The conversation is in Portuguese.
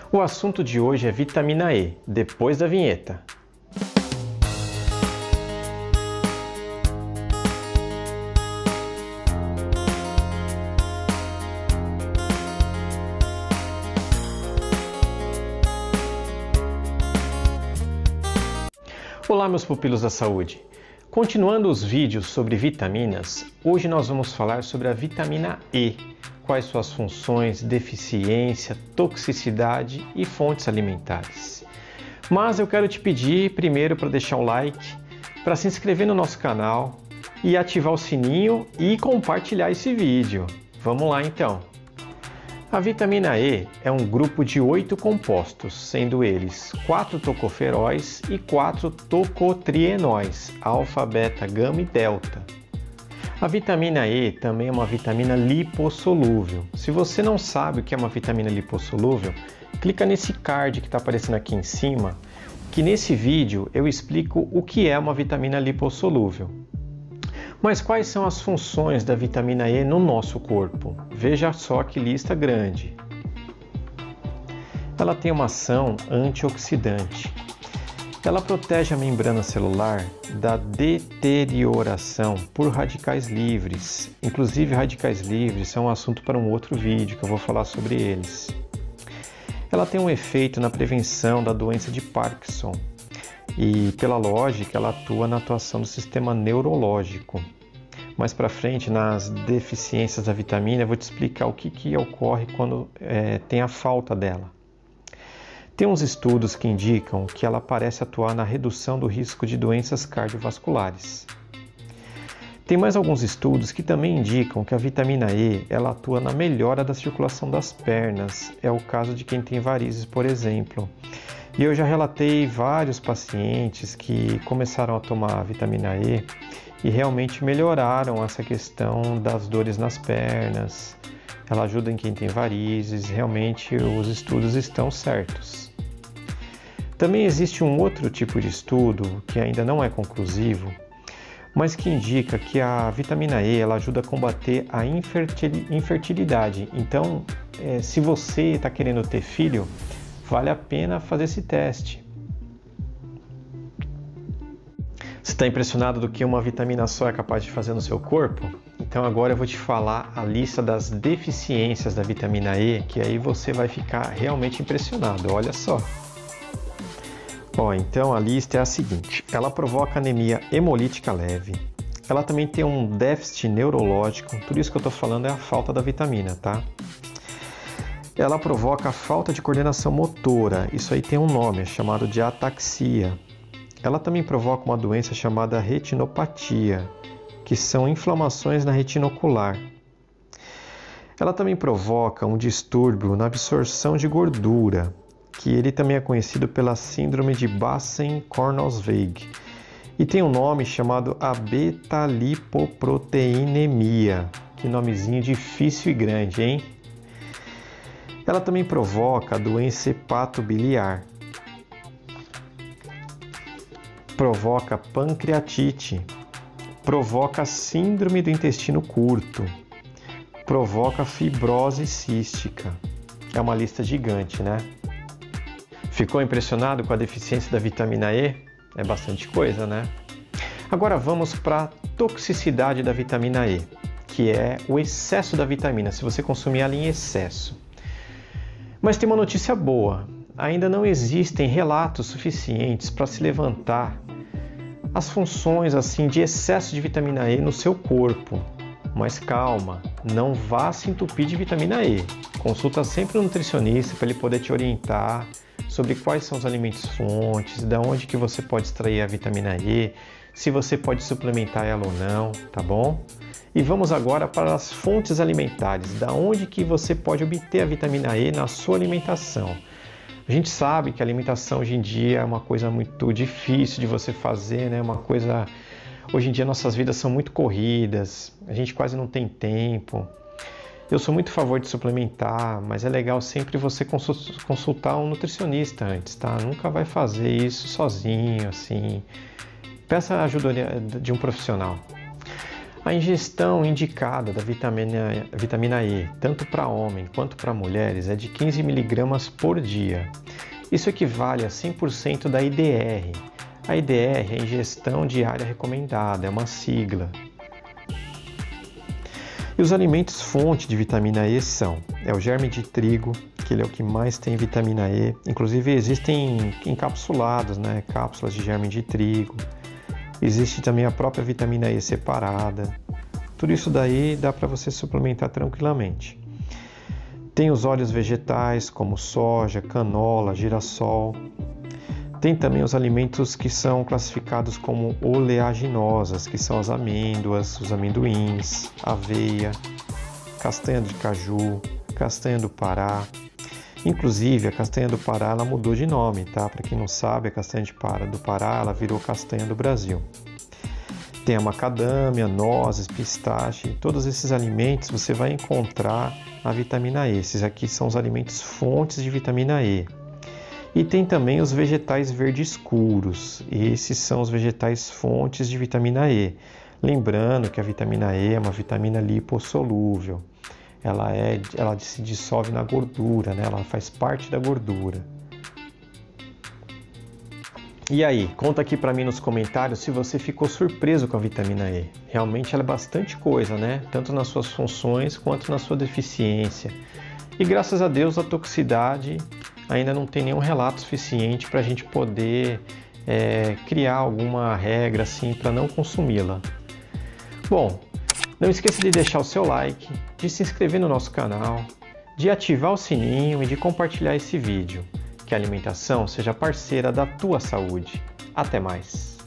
O assunto de hoje é vitamina E, depois da vinheta. Olá, meus pupilos da saúde! Continuando os vídeos sobre vitaminas, hoje nós vamos falar sobre a vitamina E, quais suas funções, deficiência, toxicidade e fontes alimentares. Mas eu quero te pedir primeiro para deixar um like, para se inscrever no nosso canal e ativar o sininho e compartilhar esse vídeo. Vamos lá então! A vitamina E é um grupo de 8 compostos, sendo eles 4 tocoferóis e 4 tocotrienóis, alfa, beta, gama e delta. A vitamina E também é uma vitamina lipossolúvel. Se você não sabe o que é uma vitamina lipossolúvel, clica nesse card que está aparecendo aqui em cima, que nesse vídeo eu explico o que é uma vitamina lipossolúvel. Mas quais são as funções da vitamina E no nosso corpo? Veja só que lista grande. Ela tem uma ação antioxidante. Ela protege a membrana celular da deterioração por radicais livres. Inclusive, radicais livres são um assunto para um outro vídeo que eu vou falar sobre eles. Ela tem um efeito na prevenção da doença de Parkinson. E, pela lógica, ela atua na atuação do sistema neurológico. Mais para frente, nas deficiências da vitamina, eu vou te explicar o que ocorre quando tem a falta dela. Tem uns estudos que indicam que ela parece atuar na redução do risco de doenças cardiovasculares. Tem mais alguns estudos que também indicam que a vitamina E ela atua na melhora da circulação das pernas. É o caso de quem tem varizes, por exemplo. E eu já relatei vários pacientes que começaram a tomar a vitamina E e realmente melhoraram essa questão das dores nas pernas. Ela ajuda em quem tem varizes, realmente os estudos estão certos. Também existe um outro tipo de estudo que ainda não é conclusivo, mas que indica que a vitamina E ela ajuda a combater a infertilidade. Então, se você está querendo ter filho, vale a pena fazer esse teste. Você está impressionado do que uma vitamina só é capaz de fazer no seu corpo? Então agora eu vou te falar a lista das deficiências da vitamina E, que aí você vai ficar realmente impressionado, olha só. Então a lista é a seguinte: ela provoca anemia hemolítica leve, ela também tem um déficit neurológico, tudo isso que eu estou falando é a falta da vitamina, tá? Ela provoca a falta de coordenação motora, isso aí tem um nome, é chamado de ataxia. Ela também provoca uma doença chamada retinopatia, que são inflamações na retina ocular. Ela também provoca um distúrbio na absorção de gordura, que ele também é conhecido pela síndrome de Bassen-Cornwall-Zweig. E tem um nome chamado abetalipoproteinemia, que nomezinho difícil e grande, hein? Ela também provoca a doença hepatobiliar, provoca pancreatite, provoca síndrome do intestino curto, provoca fibrose cística. É uma lista gigante, né? Ficou impressionado com a deficiência da vitamina E? É bastante coisa, né? Agora vamos para a toxicidade da vitamina E, que é o excesso da vitamina, se você consumir ela em excesso. Mas tem uma notícia boa, ainda não existem relatos suficientes para se levantar as funções assim de excesso de vitamina E no seu corpo. Mas calma, não vá se entupir de vitamina E. Consulta sempre um nutricionista para ele poder te orientar sobre quais são os alimentos fontes, de onde que você pode extrair a vitamina E, se você pode suplementar ela ou não, tá bom? E vamos agora para as fontes alimentares, da onde que você pode obter a vitamina E na sua alimentação. A gente sabe que a alimentação hoje em dia é uma coisa muito difícil de você fazer, né? Hoje em dia nossas vidas são muito corridas, a gente quase não tem tempo. Eu sou muito a favor de suplementar, mas é legal sempre você consultar um nutricionista antes, tá? Nunca vai fazer isso sozinho, assim. Peça a ajuda de um profissional. A ingestão indicada da vitamina E, tanto para homem quanto para mulheres, é de 15 mg por dia. Isso equivale a 100% da IDR. A IDR é a ingestão diária recomendada, é uma sigla. E os alimentos fonte de vitamina E são o germe de trigo, que ele é o que mais tem vitamina E. Inclusive existem encapsulados, cápsulas de germe de trigo. Existe também a própria vitamina E separada. Tudo isso daí dá para você suplementar tranquilamente. Tem os óleos vegetais, como soja, canola, girassol. Tem também os alimentos que são classificados como oleaginosas, que são as amêndoas, os amendoins, aveia, castanha de caju, castanha do Pará. Inclusive, a castanha do Pará ela mudou de nome, tá? Para quem não sabe, a castanha do Pará ela virou castanha do Brasil. Tem a macadâmia, nozes, pistache, todos esses alimentos você vai encontrar a vitamina E. Esses aqui são os alimentos fontes de vitamina E. E tem também os vegetais verdes escuros. Esses são os vegetais fontes de vitamina E. Lembrando que a vitamina E é uma vitamina lipossolúvel. Ela se dissolve na gordura, ela faz parte da gordura. E aí, conta aqui para mim nos comentários se você ficou surpreso com a vitamina E. Realmente ela é bastante coisa, tanto nas suas funções quanto na sua deficiência. E graças a Deus a toxicidade ainda não tem nenhum relato suficiente para a gente poder criar alguma regra assim para não consumi-la. Bom, não esqueça de deixar o seu like, de se inscrever no nosso canal, de ativar o sininho e de compartilhar esse vídeo. Que a alimentação seja parceira da tua saúde. Até mais!